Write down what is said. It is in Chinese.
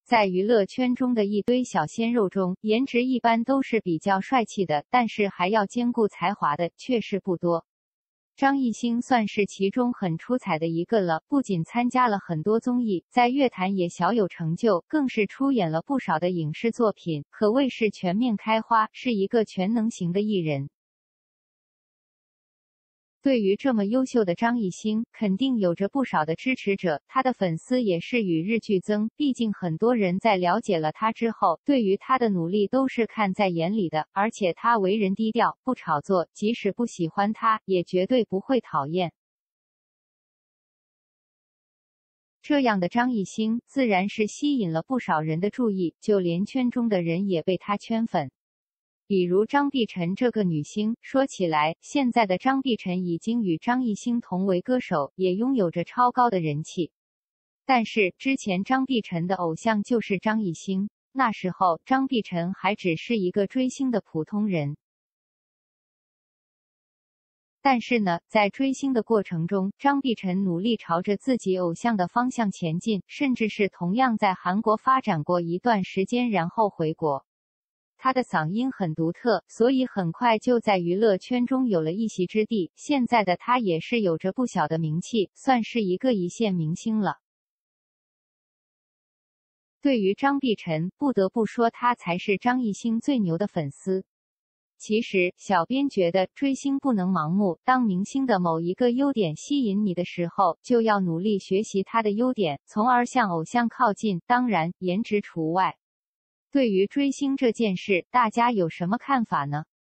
在娱乐圈中的一堆小鲜肉中，颜值一般都是比较帅气的，但是还要兼顾才华的确实不多。张艺兴算是其中很出彩的一个了，不仅参加了很多综艺，在乐坛也小有成就，更是出演了不少的影视作品，可谓是全面开花，是一个全能型的艺人。对于这么优秀的张艺兴，肯定有着不少的支持者，他的粉丝也是与日俱增。毕竟很多人在了解了他之后，对于他的努力都是看在眼里的，而且他为人低调，不炒作，即使不喜欢他，也绝对不会讨厌。这样的张艺兴，自然是吸引了不少人的注意，就连圈中的人也被他圈粉。比如张碧晨这个女星，说起来，现在的张碧晨已经与张艺兴同为歌手，也拥有着超高的人气。但是之前张碧晨的偶像就是张艺兴，那时候张碧晨还只是一个追星的普通人。但是呢，在追星的过程中，张碧晨努力朝着自己偶像的方向前进，甚至是同样在韩国发展过一段时间，然后回国。他的嗓音很独特，所以很快就在娱乐圈中有了一席之地。现在的他也是有着不小的名气，算是一个一线明星了。对于张碧晨，不得不说他才是张艺兴最牛的粉丝。其实，小编觉得追星不能盲目，当明星的某一个优点吸引你的时候，就要努力学习他的优点，从而向偶像靠近，当然，颜值除外。对于追星这件事，大家有什么看法呢？